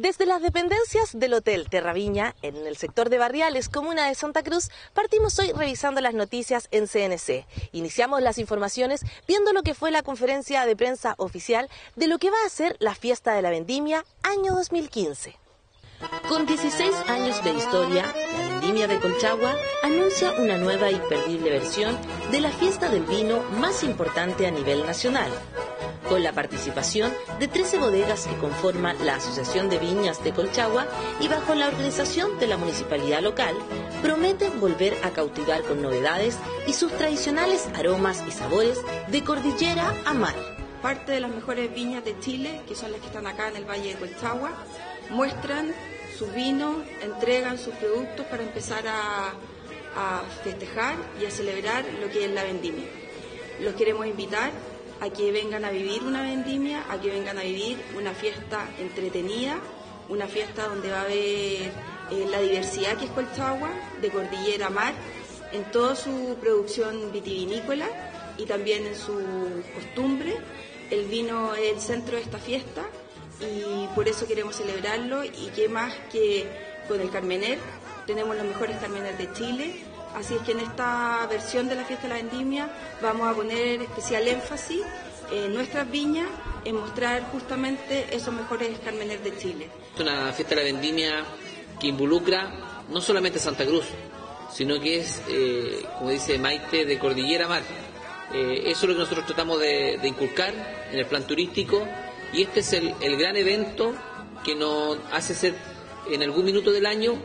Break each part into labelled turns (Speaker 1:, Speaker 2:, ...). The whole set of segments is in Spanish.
Speaker 1: Desde las dependencias del Hotel Terra Viña, en el sector de Barriales, comuna de Santa Cruz, partimos hoy revisando las noticias en CNC. Iniciamos las informaciones viendo lo que fue la conferencia de prensa oficial de lo que va a ser la fiesta de la vendimia año 2015. Con 16 años de historia, la vendimia de Colchagua anuncia una nueva e imperdible versión de la fiesta del vino más importante a nivel nacional. Con la participación de 13 bodegas que conforman la Asociación de Viñas de Colchagua y bajo la organización de la municipalidad local, prometen volver a cautivar con novedades y sus tradicionales aromas y sabores de cordillera a mar.
Speaker 2: Parte de las mejores viñas de Chile, que son las que están acá en el Valle de Colchagua, muestran sus vinos, entregan sus productos para empezar a festejar y a celebrar lo que es la vendimia. Los queremos invitar a que vengan a vivir una vendimia, a que vengan a vivir una fiesta entretenida, una fiesta donde va a haber la diversidad que es Colchagua, de cordillera a mar, en toda su producción vitivinícola y también en su costumbre. El vino es el centro de esta fiesta y por eso queremos celebrarlo, y qué más que con el Carmener. Tenemos los mejores Carmener de Chile. Así es que en esta versión de la fiesta de la vendimia vamos a poner especial énfasis en nuestras viñas, en mostrar justamente esos mejores Carmener de Chile.
Speaker 3: Es una fiesta de la vendimia que involucra no solamente Santa Cruz, sino que es, como dice Maite, de cordillera a mar. Eso es lo que nosotros tratamos de inculcar en el plan turístico, y este es el gran evento que nos hace ser en algún minuto del año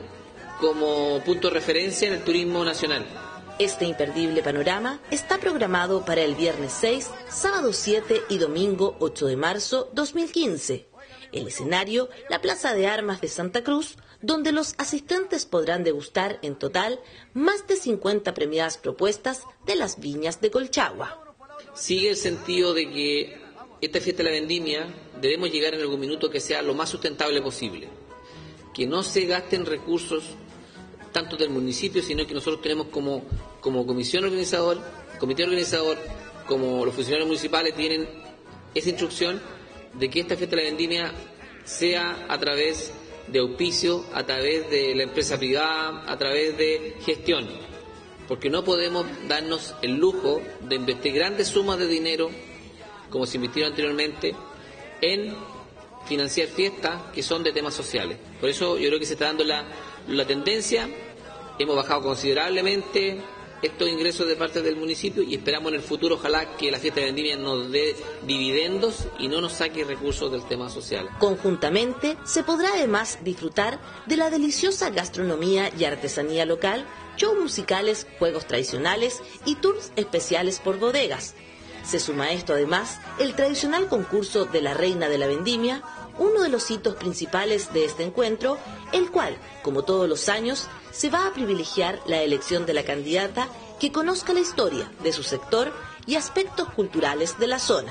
Speaker 3: como punto de referencia en el turismo nacional.
Speaker 1: Este imperdible panorama está programado para el viernes 6, sábado 7 y domingo 8 de marzo 2015. El escenario, la Plaza de Armas de Santa Cruz, donde los asistentes podrán degustar en total más de 50 premiadas propuestas de las viñas de Colchagua.
Speaker 3: Sigue el sentido de que esta fiesta de la vendimia debemos llegar en algún minuto que sea lo más sustentable posible, que no se gasten recursos tanto del municipio, sino que nosotros tenemos como comisión organizador, comité organizador, como los funcionarios municipales tienen esa instrucción de que esta fiesta de la vendimia sea a través de auspicio, a través de la empresa privada, a través de gestión, porque no podemos darnos el lujo de invertir grandes sumas de dinero, como se invirtieron anteriormente, en financiar fiestas que son de temas sociales. Por eso yo creo que se está dando la tendencia. Hemos bajado considerablemente estos ingresos de parte del municipio y esperamos en el futuro, ojalá, que la fiesta de vendimia nos dé dividendos y no nos saque recursos del tema social.
Speaker 1: Conjuntamente se podrá además disfrutar de la deliciosa gastronomía y artesanía local, shows musicales, juegos tradicionales y tours especiales por bodegas. Se suma a esto además el tradicional concurso de la Reina de la Vendimia, uno de los hitos principales de este encuentro, el cual, como todos los años, se va a privilegiar la elección de la candidata que conozca la historia de su sector y aspectos culturales de la zona.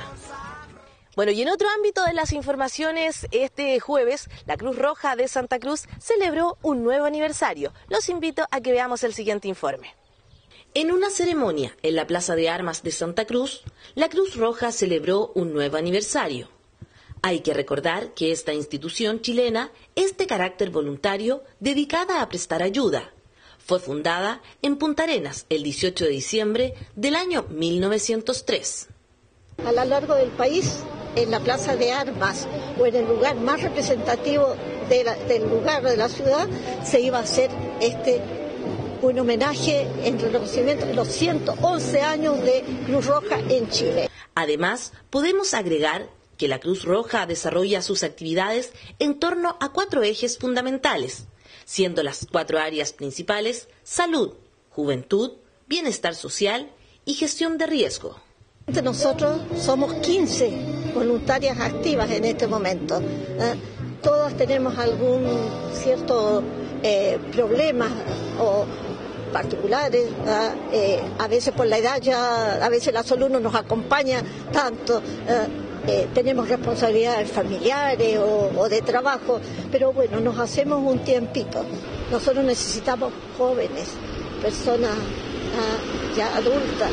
Speaker 1: Bueno, y en otro ámbito de las informaciones, este jueves, la Cruz Roja de Santa Cruz celebró un nuevo aniversario. Los invito a que veamos el siguiente informe. En una ceremonia en la Plaza de Armas de Santa Cruz, la Cruz Roja celebró un nuevo aniversario. Hay que recordar que esta institución chilena es de carácter voluntario, dedicada a prestar ayuda. Fue fundada en Punta Arenas el 18 de diciembre del año 1903.
Speaker 4: A lo largo del país, en la Plaza de Armas o en el lugar más representativo del lugar de la ciudad, se iba a hacer un homenaje en reconocimiento de los 111 años de Cruz Roja en Chile.
Speaker 1: Además, podemos agregar que la Cruz Roja desarrolla sus actividades en torno a 4 ejes fundamentales, siendo las 4 áreas principales salud, juventud, bienestar social y gestión de riesgo.
Speaker 4: Nosotros somos 15 voluntarias activas en este momento. Todas tenemos algún cierto problema o particulares, a veces por la edad ya, a veces la salud no nos acompaña tanto. Tenemos responsabilidades familiares o de trabajo, pero bueno, nos hacemos un tiempito. Nosotros necesitamos jóvenes, personas ya adultas,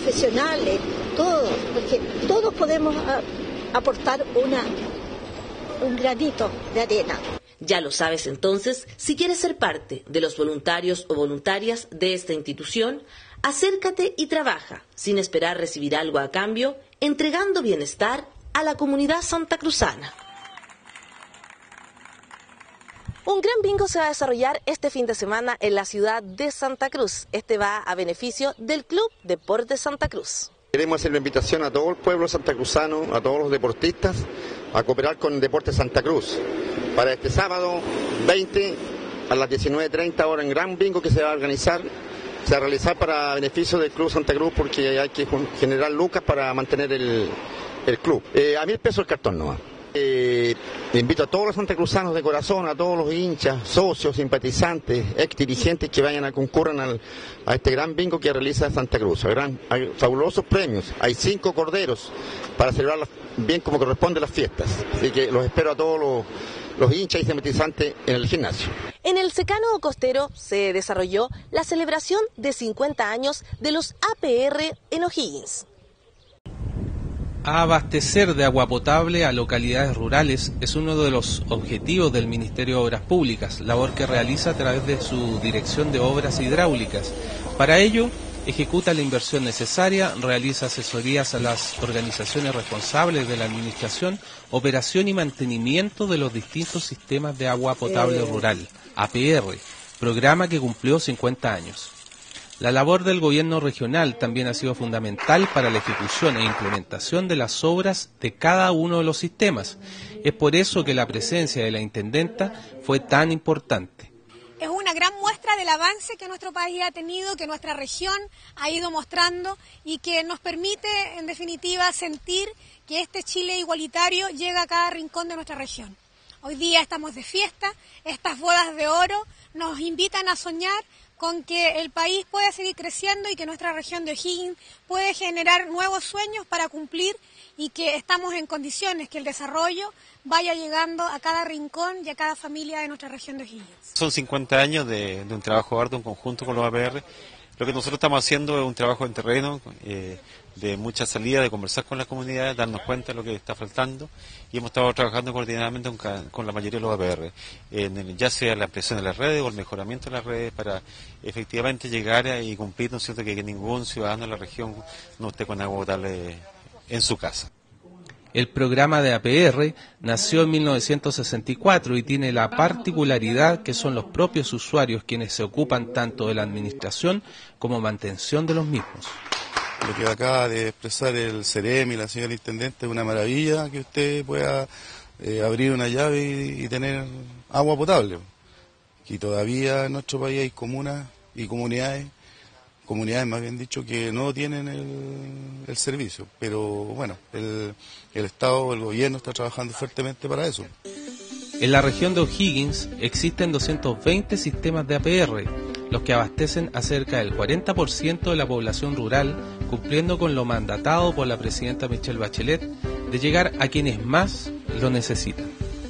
Speaker 4: profesionales, todos, porque todos podemos aportar un granito de arena.
Speaker 1: Ya lo sabes entonces, si quieres ser parte de los voluntarios o voluntarias de esta institución, acércate y trabaja, sin esperar recibir algo a cambio, entregando bienestar a la comunidad santacruzana. Un gran bingo se va a desarrollar este fin de semana en la ciudad de Santa Cruz. Este va a beneficio del Club Deportes Santa Cruz.
Speaker 5: Queremos hacer una invitación a todo el pueblo santacruzano, a todos los deportistas, a cooperar con Deportes Santa Cruz para este sábado 20 a las 19:30 horas en gran bingo que se va a organizar, se va a realizar para beneficio del Club Santa Cruz porque hay que generar lucas para mantener el club. A 1.000 pesos el cartón nomás. Invito a todos los santacruzanos de corazón, a todos los hinchas, socios, simpatizantes, ex dirigentes que vayan a concurran a este gran bingo que realiza Santa Cruz. Hay fabulosos premios, hay 5 corderos para celebrar bien como corresponde las fiestas. Así que los espero a todos los hinchas y simpatizantes en el gimnasio.
Speaker 1: En el secano costero se desarrolló la celebración de 50 años de los APR en O'Higgins.
Speaker 6: Abastecer de agua potable a localidades rurales es uno de los objetivos del Ministerio de Obras Públicas, labor que realiza a través de su Dirección de Obras Hidráulicas. Para ello, ejecuta la inversión necesaria, realiza asesorías a las organizaciones responsables de la administración, operación y mantenimiento de los distintos sistemas de agua potable rural, APR, programa que cumplió 50 años. La labor del gobierno regional también ha sido fundamental para la ejecución e implementación de las obras de cada uno de los sistemas. Es por eso que la presencia de la intendenta fue tan importante.
Speaker 7: Es una gran muestra del avance que nuestro país ha tenido, que nuestra región ha ido mostrando y que nos permite, en definitiva, sentir que este Chile igualitario llega a cada rincón de nuestra región. Hoy día estamos de fiesta, estas bodas de oro nos invitan a soñar con que el país pueda seguir creciendo y que nuestra región de O'Higgins puede generar nuevos sueños para cumplir y que estamos en condiciones que el desarrollo vaya llegando a cada rincón y a cada familia de nuestra región de O'Higgins.
Speaker 8: Son 50 años de un trabajo arduo en conjunto con los APR. Lo que nosotros estamos haciendo es un trabajo en terreno, de mucha salida, de conversar con las comunidades, darnos cuenta de lo que está faltando, y hemos estado trabajando coordinadamente con la mayoría de los APR, ya sea la ampliación de las redes o el mejoramiento de las redes para efectivamente llegar y cumplir, ¿no es cierto?, que ningún ciudadano de la región no esté con agua potable en su casa.
Speaker 6: El programa de APR nació en 1964 y tiene la particularidad que son los propios usuarios quienes se ocupan tanto de la administración como mantención de los mismos.
Speaker 9: Lo que acaba de expresar el CEREM y la señora Intendente es una maravilla que usted pueda abrir una llave y tener agua potable. Y todavía en nuestro país hay comunas y comunidades más bien dicho, que no tienen el servicio. Pero bueno, el Estado, el gobierno está trabajando fuertemente para eso.
Speaker 6: En la región de O'Higgins existen 220 sistemas de APR, los que abastecen a cerca del 40% de la población rural, cumpliendo con lo mandatado por la presidenta Michelle Bachelet de llegar a quienes más lo necesitan.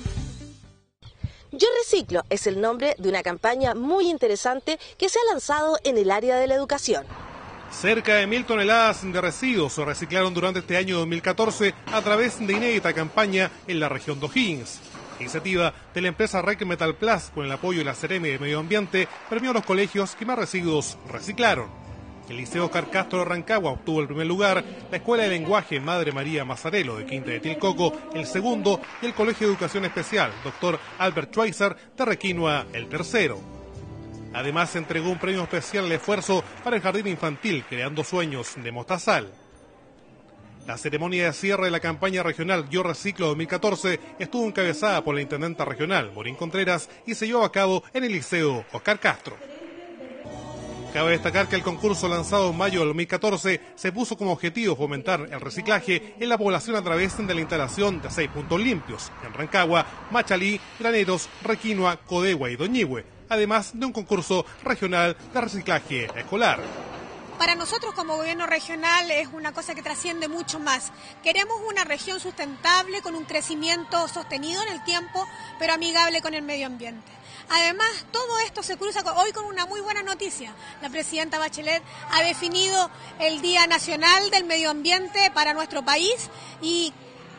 Speaker 1: Yo Reciclo es el nombre de una campaña muy interesante que se ha lanzado en el área de la educación.
Speaker 10: Cerca de 1.000 toneladas de residuos se reciclaron durante este año 2014 a través de inédita campaña en la región de O'Higgins. Iniciativa de la empresa Rec Metal Plus, con el apoyo de la CEREM de Medio Ambiente, premió a los colegios que más residuos reciclaron. El Liceo Oscar Castro de Rancagua obtuvo el primer lugar, la Escuela de Lenguaje Madre María Mazarelo de Quinta de Tilcoco el segundo y el Colegio de Educación Especial Dr. Albert Schweitzer de Requinoa el tercero. Además se entregó un premio especial al esfuerzo para el Jardín Infantil Creando Sueños de Mostazal. La ceremonia de cierre de la campaña regional Yo Reciclo 2014 estuvo encabezada por la intendenta regional, Morín Contreras, y se llevó a cabo en el Liceo Oscar Castro. Cabe destacar que el concurso lanzado en mayo del 2014 se puso como objetivo fomentar el reciclaje en la población a través de la instalación de 6 puntos limpios en Rancagua, Machalí, Graneros, Requinoa, Codegua y Doñihue, además de un concurso regional de reciclaje escolar.
Speaker 7: Para nosotros como gobierno regional es una cosa que trasciende mucho más. Queremos una región sustentable con un crecimiento sostenido en el tiempo, pero amigable con el medio ambiente. Además, todo esto se cruza hoy con una muy buena noticia. La presidenta Bachelet ha definido el Día Nacional del Medio Ambiente para nuestro país y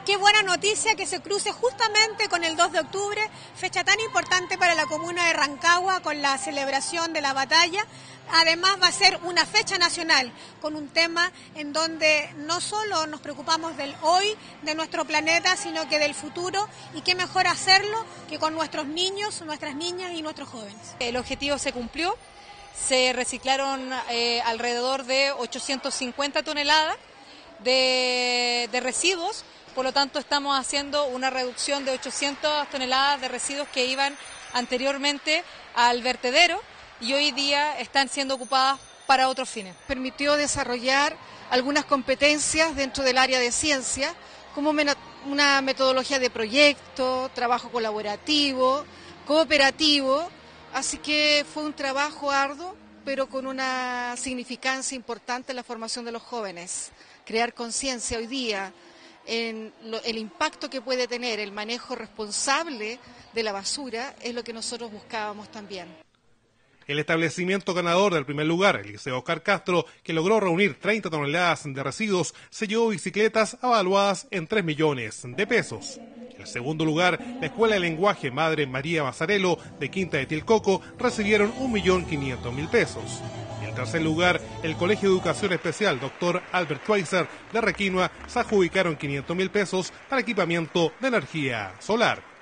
Speaker 7: qué buena noticia que se cruce justamente con el 2 de octubre, fecha tan importante para la comuna de Rancagua con la celebración de la batalla. Además va a ser una fecha nacional con un tema en donde no solo nos preocupamos del hoy de nuestro planeta, sino que del futuro, y qué mejor hacerlo que con nuestros niños, nuestras niñas y nuestros jóvenes.
Speaker 11: El objetivo se cumplió, se reciclaron alrededor de 850 toneladas de residuos, por lo tanto estamos haciendo una reducción de 800 toneladas de residuos que iban anteriormente al vertedero, y hoy día están siendo ocupadas para otros fines.
Speaker 12: Permitió desarrollar algunas competencias dentro del área de ciencia, como una metodología de proyecto, trabajo colaborativo, cooperativo, así que fue un trabajo arduo, pero con una significancia importante en la formación de los jóvenes. Crear conciencia hoy día en el impacto que puede tener el manejo responsable de la basura es lo que nosotros buscábamos también.
Speaker 10: El establecimiento ganador del primer lugar, el Liceo Oscar Castro, que logró reunir 30 toneladas de residuos, se llevó bicicletas avaluadas en 3 millones de pesos. En el segundo lugar, la Escuela de Lenguaje Madre María Mazzarello de Quinta de Tilcoco recibieron 1.500.000 pesos. En el tercer lugar, el Colegio de Educación Especial Dr. Albert Schweitzer de Requinoa se adjudicaron 500.000 pesos para equipamiento de energía solar.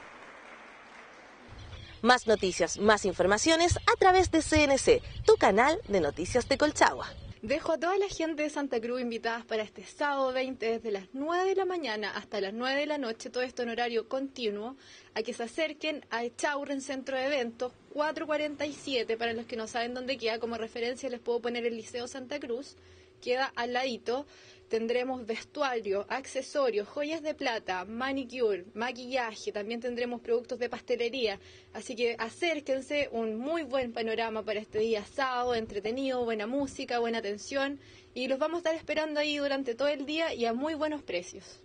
Speaker 1: Más noticias, más informaciones a través de CNC, tu canal de noticias de Colchagua.
Speaker 13: Dejo a toda la gente de Santa Cruz invitadas para este sábado 20 desde las 9 de la mañana hasta las 9 de la noche, todo esto en horario continuo, a que se acerquen a Echaurren Centro de Eventos 447, para los que no saben dónde queda, como referencia les puedo poner el Liceo Santa Cruz, queda al ladito. Tendremos vestuario, accesorios, joyas de plata, manicure, maquillaje, también tendremos productos de pastelería, así que acérquense, un muy buen panorama para este día sábado, entretenido, buena música, buena atención, y los vamos a estar esperando ahí durante todo el día y a muy buenos precios.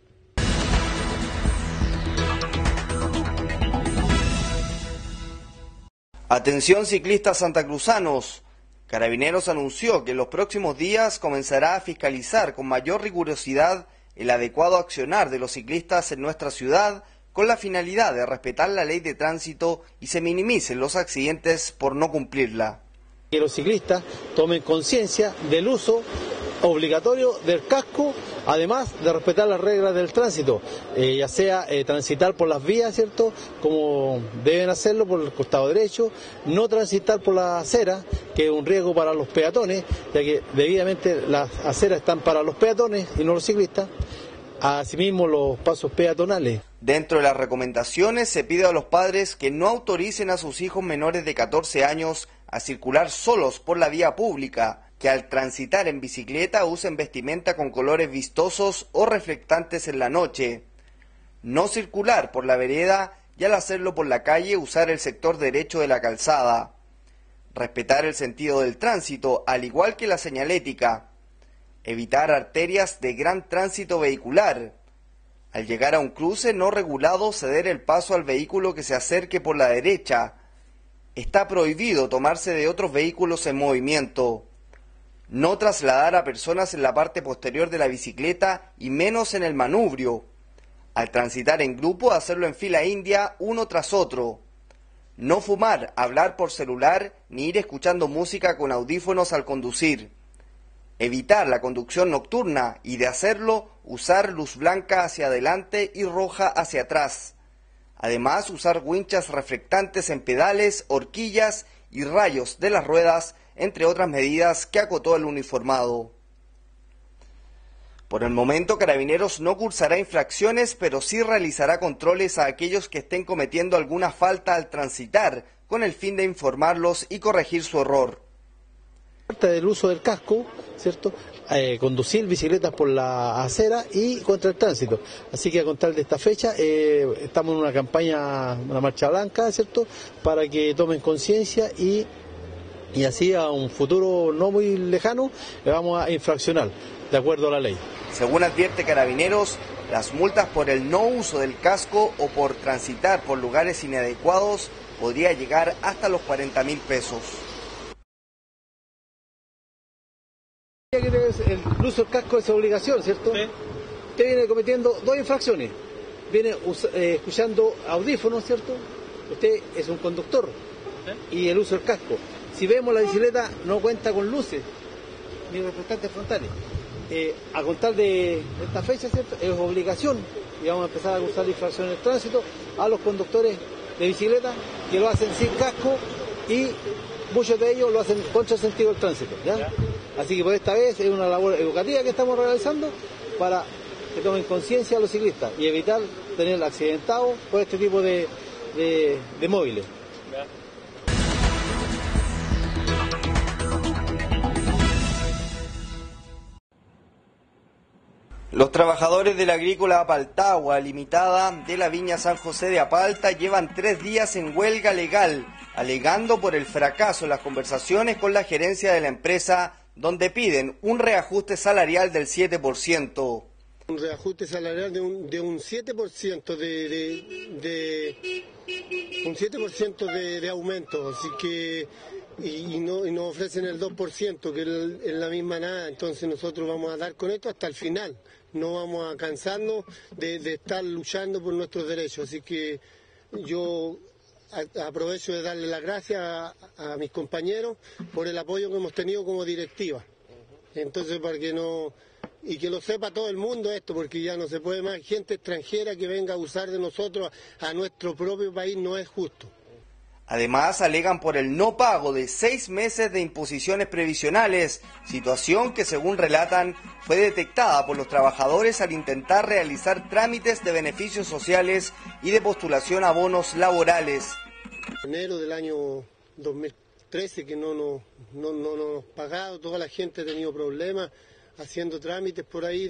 Speaker 14: Atención ciclistas santacruzanos. Carabineros anunció que en los próximos días comenzará a fiscalizar con mayor rigurosidad el adecuado accionar de los ciclistas en nuestra ciudad, con la finalidad de respetar la ley de tránsito y se minimicen los accidentes por no cumplirla.
Speaker 15: Que los ciclistas tomen conciencia del uso obligatorio del casco, además de respetar las reglas del tránsito, ya sea transitar por las vías, ¿cierto?, como deben hacerlo por el costado derecho, no transitar por la acera, que es un riesgo para los peatones, ya que debidamente las aceras están para los peatones y no los ciclistas, asimismo los pasos peatonales.
Speaker 14: Dentro de las recomendaciones se pide a los padres que no autoricen a sus hijos menores de 14 años a circular solos por la vía pública, que al transitar en bicicleta usen vestimenta con colores vistosos o reflectantes en la noche, no circular por la vereda y al hacerlo por la calle usar el sector derecho de la calzada, respetar el sentido del tránsito al igual que la señalética, evitar arterias de gran tránsito vehicular, al llegar a un cruce no regulado ceder el paso al vehículo que se acerque por la derecha, está prohibido tomarse de otros vehículos en movimiento, no trasladar a personas en la parte posterior de la bicicleta y menos en el manubrio. Al transitar en grupo, hacerlo en fila india, uno tras otro. No fumar, hablar por celular, ni ir escuchando música con audífonos al conducir. Evitar la conducción nocturna y, de hacerlo, usar luz blanca hacia adelante y roja hacia atrás. Además, usar winchas reflectantes en pedales, horquillas y rayos de las ruedas, entre otras medidas que acotó el uniformado. Por el momento, Carabineros no cursará infracciones, pero sí realizará controles a aquellos que estén cometiendo alguna falta al transitar, con el fin de informarlos y corregir su error.
Speaker 15: Del uso del casco, ¿cierto?, conducir bicicletas por la acera y contra el tránsito. Así que a contar de esta fecha, estamos en una campaña, una marcha blanca, ¿cierto?, para que tomen conciencia y así a un futuro no muy lejano le vamos a infraccionar, de acuerdo a la ley.
Speaker 14: Según advierte Carabineros, las multas por el no uso del casco o por transitar por lugares inadecuados podría llegar hasta los 40.000 pesos.
Speaker 15: El uso del casco es obligación, ¿cierto? Sí. Usted viene cometiendo 2 infracciones. viene escuchando audífonos, ¿cierto? Usted es un conductor y el uso del casco. Si vemos la bicicleta no cuenta con luces ni reflectantes frontales. A contar de esta fecha, ¿cierto? Es obligación, y vamos a empezar a usar la infracción en el tránsito a los conductores de bicicleta que lo hacen sin casco y muchos de ellos lo hacen contra el sentido del tránsito, ¿ya? Así que por esta vez es una labor educativa que estamos realizando para que tomen conciencia a los ciclistas y evitar tener accidentados por este tipo de móviles.
Speaker 14: Los trabajadores de la Agrícola Apaltagua Limitada de la Viña San José de Apalta llevan 3 días en huelga legal, alegando por el fracaso en las conversaciones con la gerencia de la empresa, donde piden un reajuste salarial del 7%.
Speaker 16: Un reajuste salarial de un 7% un 7% de aumento, así que y nos ofrecen el 2%, que es la misma nada. Entonces nosotros vamos a dar con esto hasta el final, no vamos a cansarnos de estar luchando por nuestros derechos, así que yo aprovecho de darle las gracias a mis compañeros por el apoyo que hemos tenido como directiva. Entonces, para que no... Y que lo sepa todo el mundo esto, porque ya no se puede más. Gente extranjera que venga a abusar de nosotros a nuestro propio país no es justo.
Speaker 14: Además, alegan por el no pago de 6 meses de imposiciones previsionales, situación que, según relatan, fue detectada por los trabajadores al intentar realizar trámites de beneficios sociales y de postulación a bonos laborales.
Speaker 16: En enero del año 2013 que no nos pagado, toda la gente ha tenido problemas haciendo trámites por ahí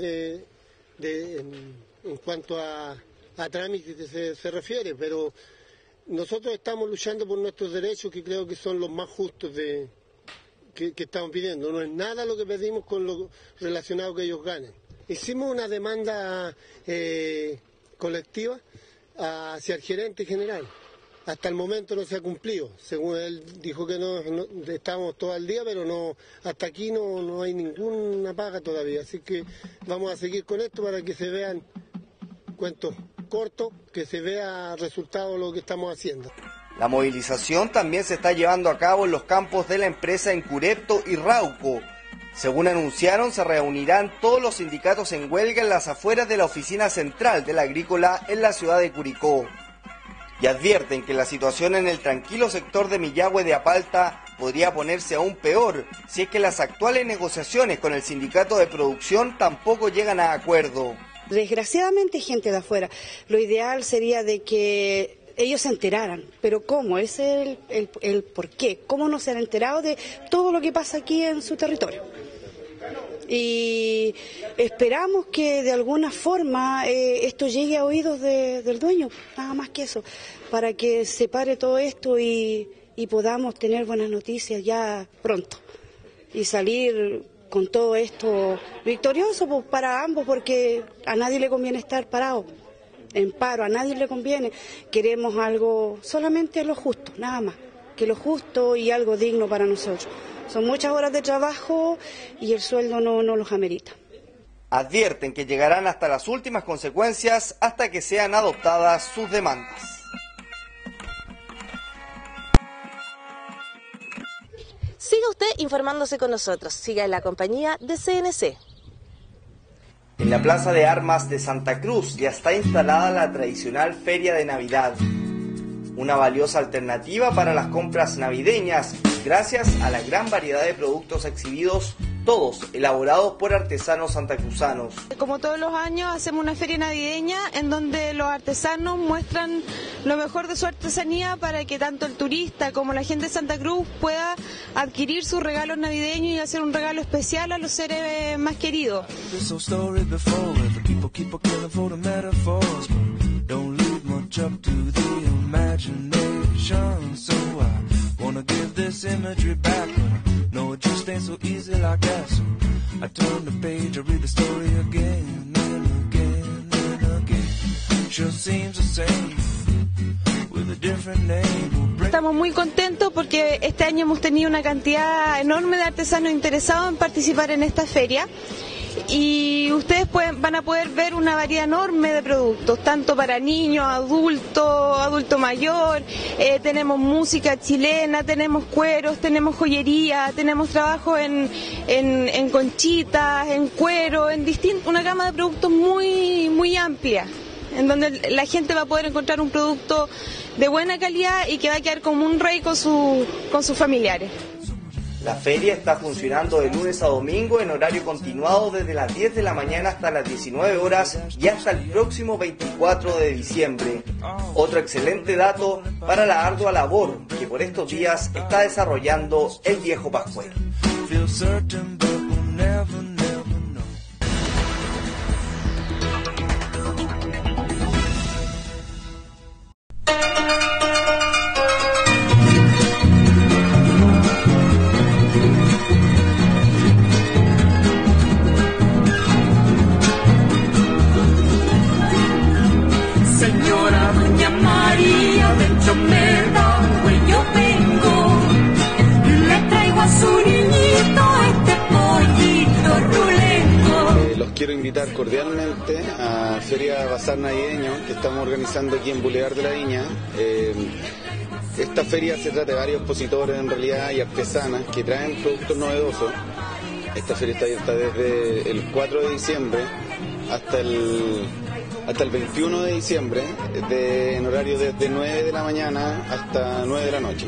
Speaker 16: en cuanto a trámites se refiere, pero nosotros estamos luchando por nuestros derechos, que creo que son los más justos que estamos pidiendo. No es nada lo que pedimos con lo relacionado que ellos ganen. Hicimos una demanda colectiva hacia el gerente general. Hasta el momento no se ha cumplido. Según él dijo que no estábamos todo el día, pero no, hasta aquí no hay ninguna paga todavía. Así que vamos a seguir con esto para que se vean cuentos cortos, que se vea resultado de lo que estamos haciendo.
Speaker 14: La movilización también se está llevando a cabo en los campos de la empresa en Curepto y Rauco. Según anunciaron, se reunirán todos los sindicatos en huelga en las afueras de la oficina central de la Agrícola en la ciudad de Curicó. Y advierten que la situación en el tranquilo sector de Millahue de Apalta podría ponerse aún peor si es que las actuales negociaciones con el sindicato de producción tampoco llegan a acuerdo.
Speaker 17: Desgraciadamente gente de afuera. Lo ideal sería de que ellos se enteraran, pero ¿cómo? Ese es el por qué. ¿Cómo no se han enterado de todo lo que pasa aquí en su territorio? Y esperamos que de alguna forma esto llegue a oídos del dueño, nada más que eso, para que se pare todo esto y podamos tener buenas noticias ya pronto y salir con todo esto victorioso pues, para ambos, porque a nadie le conviene estar parado en paro, a nadie le conviene. Queremos algo, solamente lo justo, nada más, que lo justo y algo digno para nosotros. Son muchas horas de trabajo y el sueldo no los amerita.
Speaker 14: Advierten que llegarán hasta las últimas consecuencias hasta que sean adoptadas sus demandas.
Speaker 1: Siga usted informándose con nosotros. Siga en la compañía de CNC.
Speaker 14: En la Plaza de Armas de Santa Cruz ya está instalada la tradicional Feria de Navidad. Una valiosa alternativa para las compras navideñas, gracias a la gran variedad de productos exhibidos, todos elaborados por artesanos santacruzanos.
Speaker 18: Como todos los años hacemos una feria navideña en donde los artesanos muestran lo mejor de su artesanía para que tanto el turista como la gente de Santa Cruz pueda adquirir sus regalos navideños y hacer un regalo especial a los seres más queridos. Wanna give this imagery back, but no, it just ain't so easy like that. So I turn the page, I read the story again and again and again. Sure seems the same with a different name. Estamos muy contentos porque este año hemos tenido una cantidad enorme de artesanos interesados en participar en esta feria.
Speaker 19: y ustedes van a poder ver una variedad enorme de productos, tanto para niños, adulto mayor, tenemos música chilena, tenemos cueros, tenemos joyería, tenemos trabajo en conchitas, en cuero, una gama de productos muy amplia, en donde la gente va a poder encontrar un producto de buena calidad y que va a quedar como un rey con sus familiares.
Speaker 14: La feria está funcionando de lunes a domingo en horario continuado desde las 10 de la mañana hasta las 19 horas y hasta el próximo 24 de diciembre. Otro excelente dato para la ardua labor que por estos días está desarrollando el viejo Pascuero.
Speaker 20: Quiero invitar cordialmente a Feria Bazar Navideño que estamos organizando aquí en Boulevard de la Viña. Esta feria se trata de varios expositores en realidad y artesanas que traen productos novedosos. Esta feria está abierta desde el 4 de diciembre hasta el 21 de diciembre, en horario desde 9 de la mañana hasta 9 de la noche.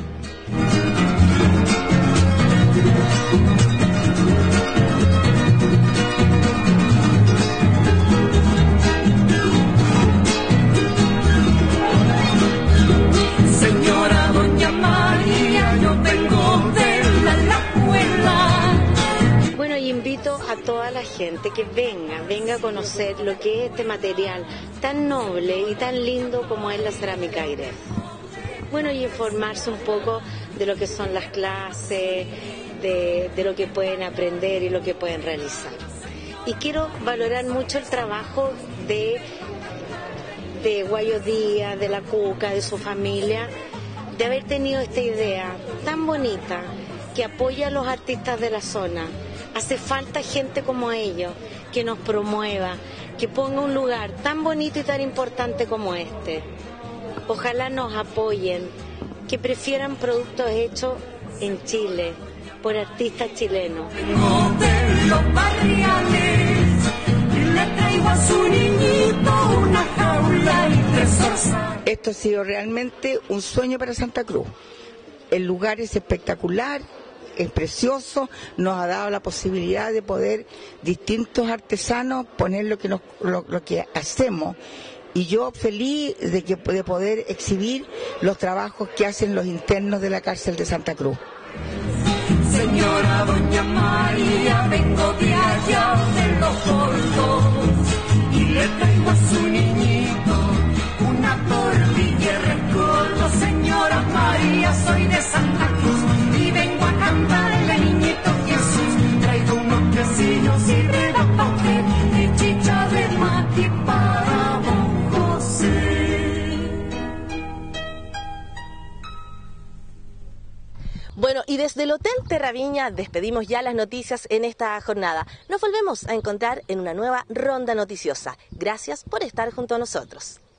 Speaker 21: A toda la gente que venga a conocer lo que es este material tan noble y tan lindo como es la cerámica Airef. Bueno, y informarse un poco de lo que son las clases, de lo que pueden aprender y lo que pueden realizar. Y quiero valorar mucho el trabajo de Guayo Díaz, de la Cuca, de su familia, de haber tenido esta idea tan bonita que apoya a los artistas de la zona. Hace falta gente como ellos, que nos promueva, que ponga un lugar tan bonito y tan importante como este. Ojalá nos apoyen, que prefieran productos hechos en Chile, por artistas chilenos.
Speaker 18: Vengo de los barriales y le traigo a su niñito una jaula y 3 zorzales.
Speaker 22: Esto ha sido realmente un sueño para Santa Cruz. El lugar es espectacular. Es precioso, nos ha dado la posibilidad de poder distintos artesanos poner lo que hacemos, y yo feliz de poder exhibir los trabajos que hacen los internos de la cárcel de Santa Cruz.
Speaker 18: Señora Doña María, vengo de allá de los gordos y le traigo a su niñito una tortilla de rescoldo. Señora María, soy de Santa Cruz y vengo a cantarle al niñito Jesús. Traigo unos quesillos y redas pa' usted y chicha de mati para don José.
Speaker 1: Bueno, y desde el Hotel Terra Viña despedimos ya las noticias en esta jornada. Nos volvemos a encontrar en una nueva ronda noticiosa. Gracias por estar junto a nosotros.